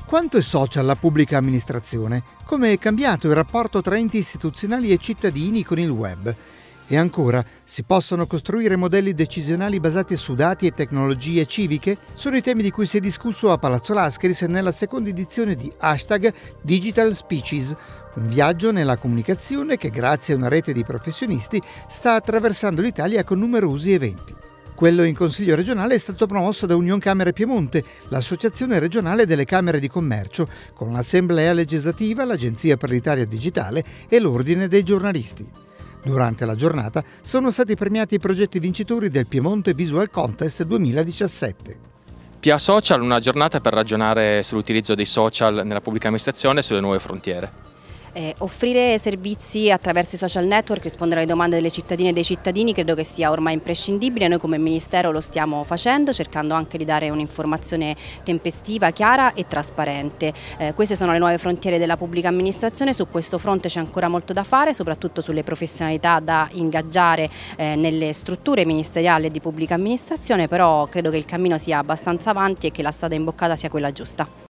Quanto è social la pubblica amministrazione? Come è cambiato il rapporto tra enti istituzionali e cittadini con il web? E ancora, si possono costruire modelli decisionali basati su dati e tecnologie civiche? Sono i temi di cui si è discusso a Palazzo Lascheris nella seconda edizione di #DigitalSpeeches, un viaggio nella comunicazione che grazie a una rete di professionisti sta attraversando l'Italia con numerosi eventi. Quello in Consiglio regionale è stato promosso da Union Camere Piemonte, l'associazione regionale delle Camere di Commercio, con l'Assemblea legislativa, l'Agenzia per l'Italia digitale e l'Ordine dei giornalisti. Durante la giornata sono stati premiati i progetti vincitori del Piemonte Visual Contest 2017. PA Social, una giornata per ragionare sull'utilizzo dei social nella pubblica amministrazione e sulle nuove frontiere. Offrire servizi attraverso i social network, rispondere alle domande delle cittadine e dei cittadini credo che sia ormai imprescindibile. Noi come Ministero lo stiamo facendo, cercando anche di dare un'informazione tempestiva, chiara e trasparente. Queste sono le nuove frontiere della pubblica amministrazione, su questo fronte c'è ancora molto da fare, soprattutto sulle professionalità da ingaggiare nelle strutture ministeriali e di pubblica amministrazione, però credo che il cammino sia abbastanza avanti e che la strada imboccata sia quella giusta.